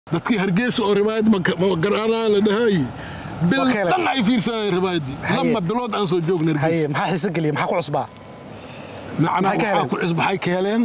dadkii Hargeysa oo riwaayad ma garanaa la dhahay bil dhan ay fiirsanay riwaayadii lama bilood aan soo joognay Hargeysa maxaa xiisa galiya maxaa ku cusbaa macna ku cusbahay ka heleen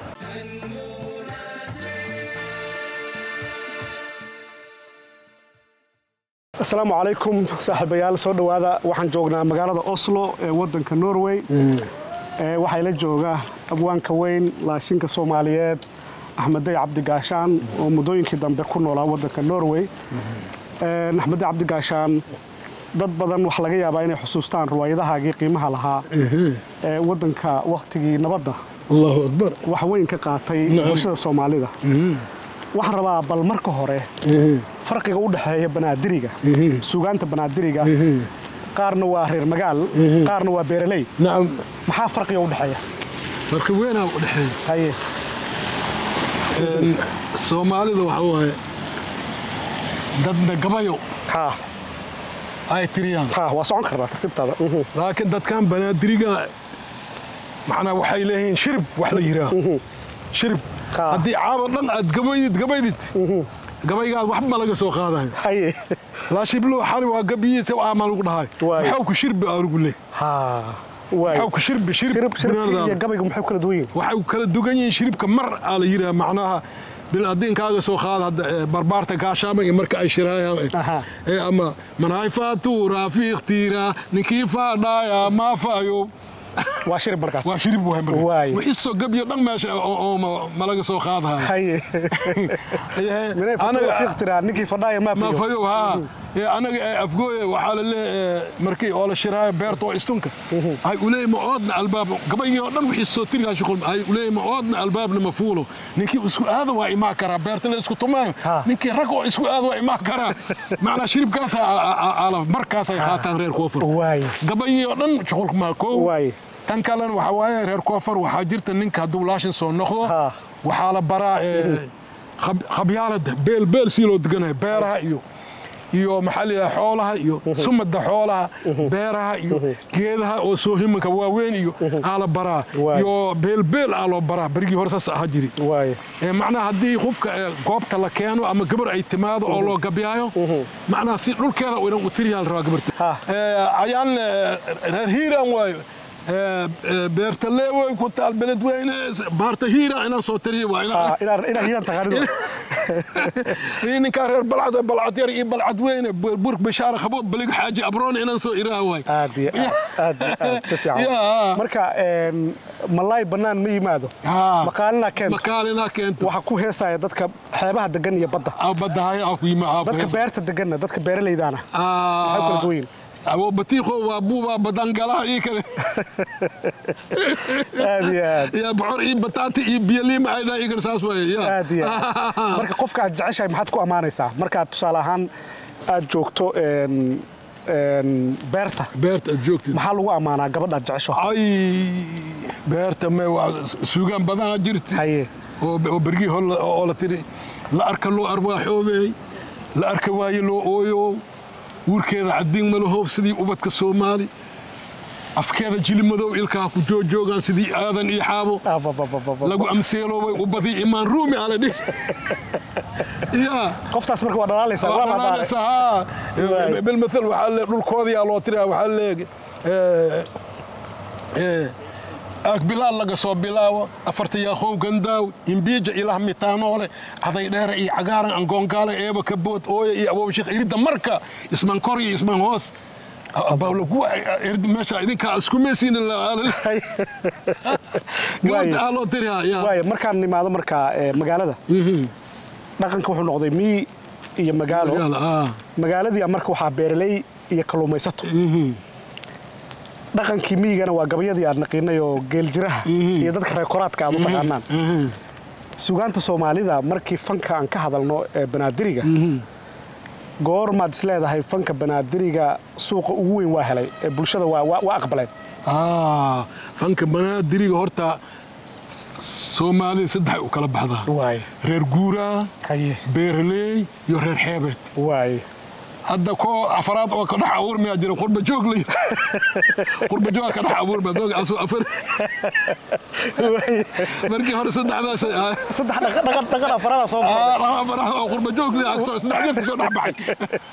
السلام عليكم صاحب يال سو دواada waxaan joognaa magaalada Oslo ee wadanka Norway waxay la joogaa abwaanka weyn laashinka Soomaaliyeed Axmed Cabdi Gaashaan oo mudooyinkii dambe ku noolaa wadanka Norway Axmed Cabdi Gaashaan dad badan wax laga yaabaa inay xusuustaan riwaayadahaagii qiimaha lahaa ee wadanka waqtigii nabadda Allahu Akbar wax weyn ka qaatay bulshada Soomaalida waxaan rabaa bal marka hore farqiga u dhaxeeya banaadiriga suugaanta banaadiriga qaarna waa reer magaal qaarna waa beeraley naam maxaa farqiga u dhaxeeya farqi weyn u dhaxeeya haye Soomaalida waxa waaye dadna gabayo ha ay tiriyaan waa socon kartaa tartiibtada laakiin dadkan banaadiriga macna waxay leeyihiin shirb wax la yiraahdo shirb haddii caabo dhan aad gabaydid gabaygaad waxba laga soo qaadayo haye la shiblo xali waa gabiyiisa waa ma lagu dhahay waxa ku shirbi arugu leh ha waxa ku shirbi iyo gabaygu maxay kala duwan yihiin waxa kala duwan yihiin shiribka mar ala yiraahdo macnaha bil adin kaaga soo qaada barbaarta gaashaama iyo marka ay shiraayaan ama manayfaatu rafiiq tira nikifa dhaaya ma faayo waa shirib markaas waa shirib wixii soo gabiyo dhan meesha oo ma laga soo qaadahay haye anaga fiiqtira ninkii fadhaaya ma fayo ha anaga afgooye waxa la leeyahay markii oo la shiraayo beerto istunka ay u leeyma oodna albaab gabayo dhan wixii soo tiriyaa shaqo ay u leeyma oodna albaabna ma fuulo ninkii isku aado waa ima kara beerta la isku tumaan ninkii rag oo isku aado waa ima kara macna shiribkaas ala markaas ay qaataan reer koofur gabayo dhan shaqo ma ko tan kalena waxa waaye reer koofur waxa jirta ninka haduu laashin soo noqdo waxa la baraa khabyaalada beel si loo deganayo beeraha iyo maxalliga xoolaha iyo sumada xoolaha beeraha iyo geedaha oo soo himanka waaweyn iyo ala baraa iyo beel ala baraa barigi horsaas ah jiri macna hadii qofka goobta la keeno ama gabar ay timaado oo loo gabiyayo macna si dhulkeeda oo inuu tiriyaan raa gabarta ayaan reer hiiraan waayo beertale way ku taal beled weyn baarta hiira ina soo tariyo waa ina hiiraan taqaanido in ka reer balcad yar iyo balcad weyn burk bashaar khabo balig xaaji abroon ina soo iraa way aad marka malay banaan ma yimaado maqaalina keento waxa ku heesaya dadka xeebaha degan iyo badda ku yimaado dadka beerta degan dadka beeraleydaana waxa kala duwan أبو بطيخو وأبوه بدنقلاه يكره يا بعري بطاطي بيلي معنا يكره ساسوي يا marka qofka aad jeceshahay maxaad ku amaanaysaa marka aad tusaale ahaan aad joogto beerta joogtid maxaa lagu amaanaa gabadha aad jecesho ay beerta ma suugan badan jirtay haye oo bergi hol oo la tiri la arka loo arwaaxoobay la arka waayo loo ooyo warkeeda cadin ma laho sidii ubadka Soomaali afkeeda jilmadow ilka ku joogan sidii aadan iyo xaabo lagu amseelo way u badi imaan ruumi ala dhig ya qoftaas marka waa dhalaalaysa bil midal waxa la dhulkoodii loo tiraa waxa leeg bilaa laga soo bilaawo afarta yaaqow gandaaw imbiija ilaah mitaanoole aday dheer iyo cagaaran aan goongaale eeba ka bood ooye iyo aboob sheekh irida marka isman kor iyo isman hoos abawla ku irida meesha idinka isku meesiin la gaarta loo tiriyaa way markaan nimaado marka magaalada dhaqanka wuxuu noqday iyo magaaladii marka waxa beeraley iyo kaluumaysato dhaqankii miigana waa gabayadii aan naqinay oo geel jiraha iyo dadka reer koraadka aad u taqaanaan suugaanta Soomaalida markii fanka aan ka hadalno banaadiriga goormaad isleedahay fanka banaadiriga suuqa ugu weyn waa helay bulshada waa aqbaleen fanka banaadiriga horta Soomaalida saddex u kala baxdaa reer guura beeraley iyo reer xeebed hadda ko afraad oo ka dhax abuur ma jiro qurba joog leh qurba joog ka dhax abuur ma doog asu afar markii hore saddexdaas dhaqan afraad soo afraad oo qurba joog leh aksoo saddexdaas soo dhax baxay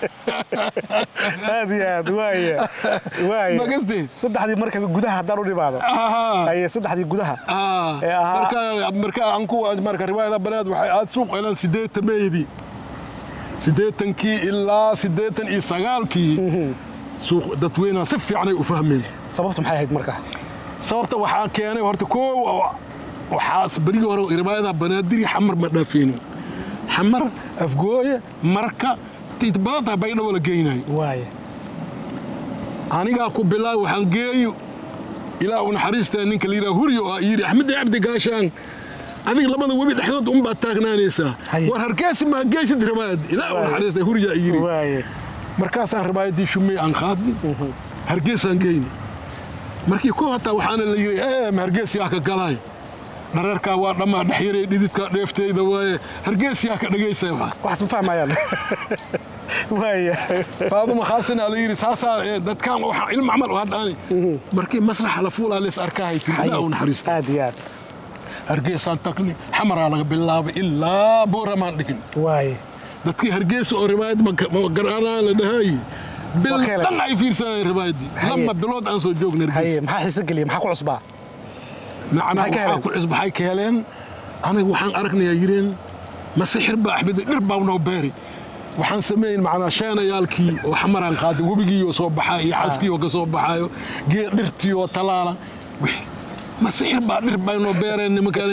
aad waaye magaste saddexdii marka gudaha hadaan u dhibaado ay saddexdii gudaha marka aan ku marka riwaayada banaad waxay aad suuq ilan 8 meeydi 80 ilaa 89 suuq dadweynaha si fiican ay u fahmeen sababtu maxay ahayd marka sababta waxaa keenay horta waxaas bari hore riwaayada banaadiri xamar ma dhaafeen xamar afgooye marka tidbaada bayna wala geynay waaye aniga ku bilaay waxaan geeyo ilaa uu naxariista ninka liira huriyo yiri Axmed Abdi Gaashaan adiga labada webi dhexdood un baad taagnaanaysaa war hargeysa ma geesid riwaayad ilaa uu naxariista huriyo yiri waaye markaas aan riwaayadii shumay aan qaadni hargeysa aan geeyni markii ko hata waxaan la yiri ma hargeysa ka galay dhararka waa dhama dhaxiray dhididka dheeftayda waaye hargeysa ka dhageysay wax ma fahmayaan waaye faaduma khaasin ala yiri saasa dadkan waxa ilmo amal oo hadaan markii masrax la fuulaa lees arkahay ilaa uu naxariista aadiyad hargeysa taqni xamara laga bilaabo ilaa booramaan dhigin waaye dadkii hargeysa oo riwaayad ma garanaa la dhahay bil dhan ay fiirsanay riwaayadii lama bilood aan soo joognay hargeysa maxaa xiisa galiya maxaa ku cusbaa macnaha ku cusbahay ka heleen aniga waxaan aragnay yireen ma sixir ba Axmed dhir baa noo beeri waxaan sameeyay macnaha sheenayaalkii oo xamaraan qaaday wabigii oo soo baxay iyo xaskii oo ka soo baxayo geed dhirtii oo talaala ma sixir baa dhir baa noo beereen nimankan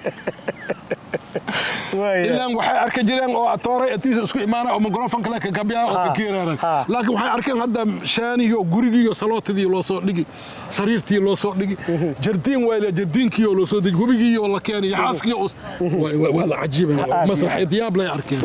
ilaan waxay arki jireen oo atooray atiisa isku imaana oo mikrofon kale ka gabiya oo ka kiiraan laakiin waxay arkeen hadda shaaniyo gurigii iyo salootadii loo soo dhigi sariirtii loo soo dhigi jardiin wayla jardiinkii oo loo soo dhigi wabigii oo la keenay xaaskii waa la cajiiban masraxiyad yaab lay arkeen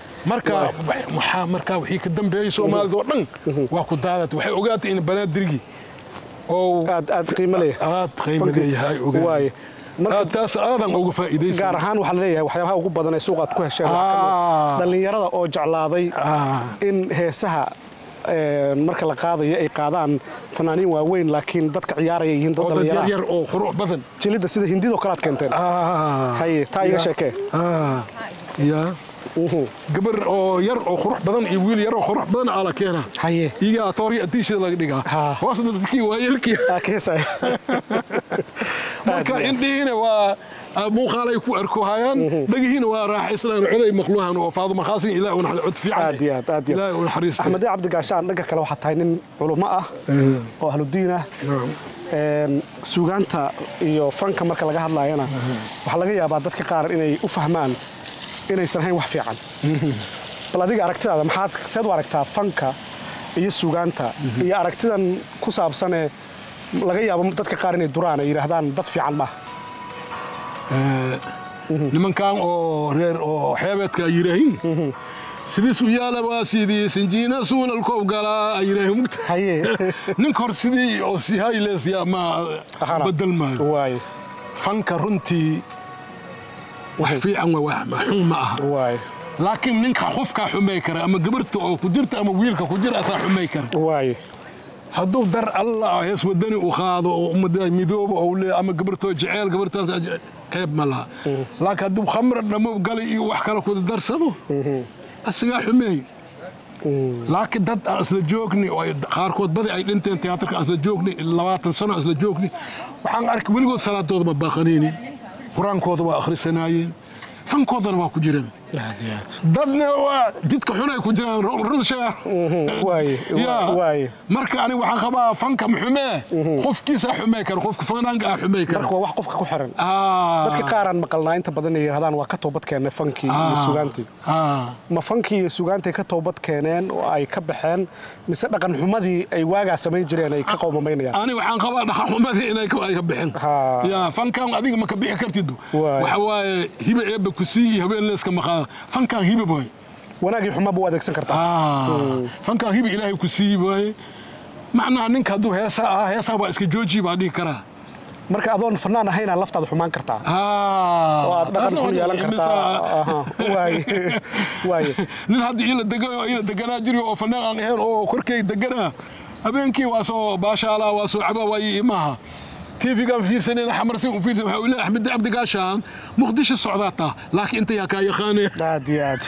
marka wixii ka dambeeyay Soomaalida oo dhan waa ku daadad waxay ogaatay in banaadirigi oo aad qiimo leeyahay waaye marka taas aadan uga faa'iideysan gaar ahaan waxa la leeyahay waxyaabaha ugu badan ee suuqaad ku hesheen dhalinyarada oo jeclaaday in heesaha marka la qaadayo ay qaadaan fanaaniin waaweyn laakiin dadka ciyaaraya yihiin dad dhalinyaro yar oo qurux badan jilida sida hindida kala keenteen haye taa iga sheekee ya gabar oo yar oo qurux badan iyo wiil yar oo qurux badan ala keena haye iga atoori atiishada laga dhigaa hoosna dadkii waayelkii keesay marka indiina waa muuqaalay ku arko hayaan dhagihiina waa raaxayslaan coday maqluuhan oo faaduma khaasin ilaa uu cod fiican aad ilaa uu xariista Axmed Abdi Gaashaan dhaga kale waxa tahay nin culimo ah oo ahludiin ah suugaanta iyo fanka marka laga hadlayana waxa laga yaabaa dadka qaar inay u fahmaan inaysan hayn wax fiican bal adiga aragtidaada maxaad seed u aragtaa fanka iyo suugaanta iyo aragtidan ku saabsan ee laga yaabo dadka qaar inay duraan ay yiraahdaan dad fiican ma nimankan oo reer oo xeebadka yiraahin sidii suuyaala waa sidii sinjiina suulal koob galaa ayiraahin mugta haye ninka hor sidii oo si haylees ya ma badal maayo waaye fanka runtii wax fiican waa ma xun ma aha waaye laakiin ninka qofka xumay kara ama gabarta oo ku jirta ama wiilka ku jira asaa xumay kara waaye hadduu dar Allah hees wadani u qaado oo ummadda midooba oo leeyahay ama gabartoo jecel gabartaas qayb ma laha laakiin hadduu khamr dhamo gali iyo wax kale ku darsado asaga xumay laakiin dad asla joogni oo qaarkood badi ay dhinteen tiyaatarka asla joogni 20 sano asla joogni waxaan arkay weligood salaadooda ma baaqanaynin quraankooda waa akhrisanayeen fankoodana waa ku jireen dadna waa jidka xun ay ku jiraan run sheer waaye marka aniga waxaan qabaa fanka maxumee qofkiisa xumee kara qofka fanaanka xumee kara marka wax qofka ku xiran dadka qaaraan maqalnaa inta badan ay yiraahdaan waa ka toobad keenay fankii iyo suugaantii ma fankii iyo suugaantii ka toobad keeneen oo ay ka baxeen mise dhaqan xumadii ay waagaa samayn jireen ay ka qowmameynayaan aniga waxaan qabaa dhaqan xumadii inay ka baxeen ya fankan adiga ma ka bixi kartid waxa waaye hiba eeba ku sii habeen leeska maqaa fankan hiba boy wanaagii xumaba u adeegsan kartaa fankan hiba ilaahay ku sii boy macnaha ninka hadduu heesaa waa iska jooji baa dhihi karaa marka adoon fanaan ahayn aad laftaada xumaan kartaa oo aad dhaqan ku yeelan kartaa waaye nin hadda ila deganaa jiri oo fanaan aan ahayn oo korkay deganaa habeenkii waa soo baashaala waa soo caba waayey imaha TV كان في سنين حمرسين وفي ولا أحمد عبد قاشان مقدش السعودات لكن أنت يا كاي خانة هاديات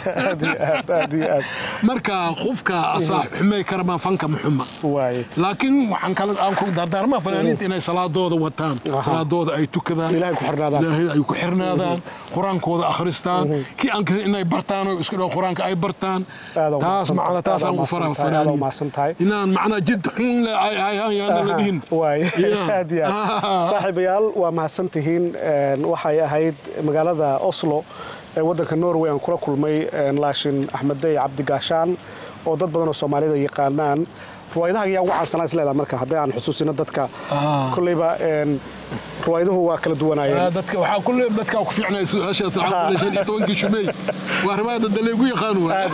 مركا خوفك أصاح حماي كرمان فنك محمد واي لكن وحن كانت أنكم دار ما فنانين إن صلاة دود وتام صلاة دود أي تكذا إلهي كحرنا ذا إلهي أي كحرنا ذا قرآن كود آخرستان كي أنك إنه برتان ويسكنوا قرآن كأي برتان تاس معنا تاس أو فرا فنانين إن معنا جد حن أي أنا لبين واي هاديات saaxiibayaal waa mahadsantihiin waxay ahayd magaalada Oslo ee wadanka Norway aan kula kulmay laashin Axmeday Cabdi Gaashaan oo dad badan oo Soomaalida yaqaanaan ruwaydaha ayaa ugu caansan isleedahay marka haddii aan xusuusino dadka kulliba ruwayduhu waa kala duwanaayeen dadka waxa kulliba dadka ku fiicnay su'aashaas waxa ku leeshay tobankii shumay waa ruwayda daleegu yaqaan aad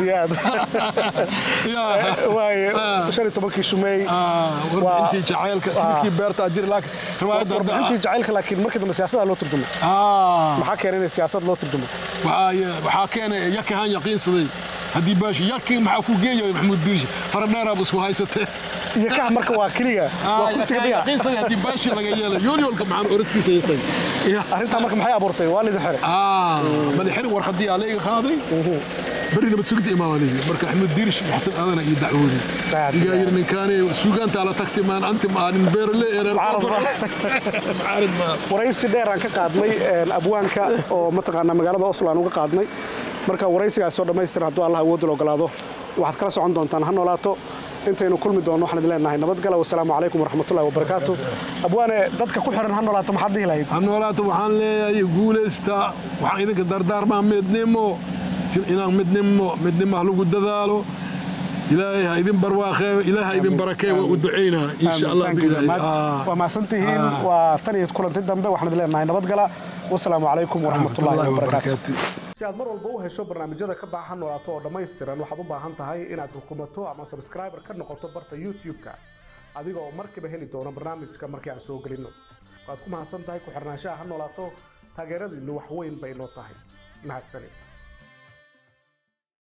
waay shari tobankii shumay waa intii jacaylka markii beerta jir laakiin ruwayda intii jacaylka laakiin markii dambe siyaasadda loo turjumo maxaa keenay siyaasad loo turjumo waxaa keenay yakahan yaqiinsaday haddii baashi yarkii maxaa ku geeyay maxamuud diirshe faradheer abu isku haysatay yakaha marka waa kaliya waa kursiga biya yaqiinsaday haddii baashi laga yeelay yoolka maxaan orodkiisa yeesay arrinta marka maxay abuurtay waa lidin xire madaxir warqadii alayga qaaday برينا بتسوق إمامي مركب أحمد ديرش حسن أنا يدعوني يجي من كان سوقان على تكتمان أنت ما نبير لي معارض ما ورئيس دير كان قادمي الأبوان كا أو متقنا مقالة أصلا أنا قادمي مركب ورئيس قاعد ما يستر عبد الله ود لو قلاده واحد كلاس عندهم تان هنولاتو أنت إنه كل مدون وحنا دلنا هنا نبض قلا والسلام عليكم ورحمة الله وبركاته أبوان ضدك كل حرن هنولاتو ما حد يلاقي هنولاتو وحن لي يقول استا وحن إذا قدر ما مدنمو إنان مدنمو هلو قد ذالو إلهي هايدين برواخي إلهي هايدين بركي ودعينا إن شاء الله وما سنتهين وثانية كل تدنبه وحنا دلنا هنا نبض قلا والسلام عليكم ورحمة الله وبركاته si aad mar walba u hesho barnaamijyada ka baahan noolaato oo dhammaystiran waxaad u baahan tahay inaad xukumato ama subscriber ka noqoto barta YouTube-ka adiga oo markiiba heli doona barnaamijka markii aan soo gelino waad ku mahadsan tahay ku xirnaanshaha noolaato taageeradiinu wax weyn bay noo tahay mahadsanid